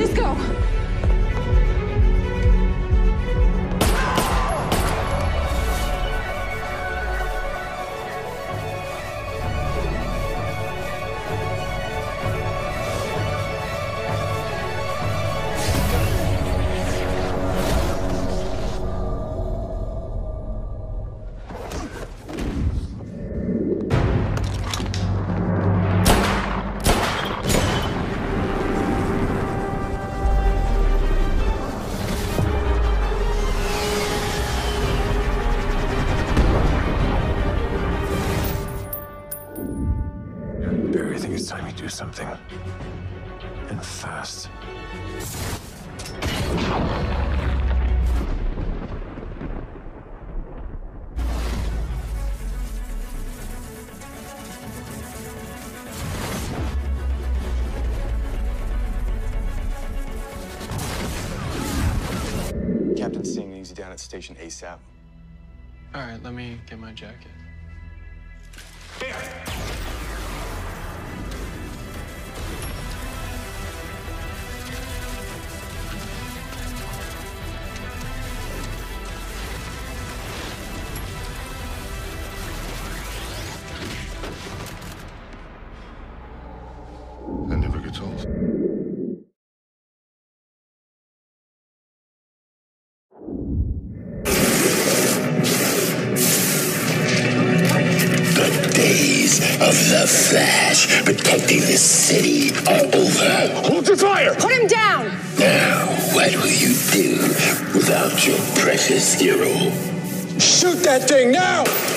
Let's go. Barry, I think it's time you do something. And fast. Captain's seeing needs you down at station ASAP. All right, let me get my jacket. That never gets old. The days of the Flash protecting this city are over. Hold your fire! Put him down! Now, what will you do without your precious hero? Shoot that thing now!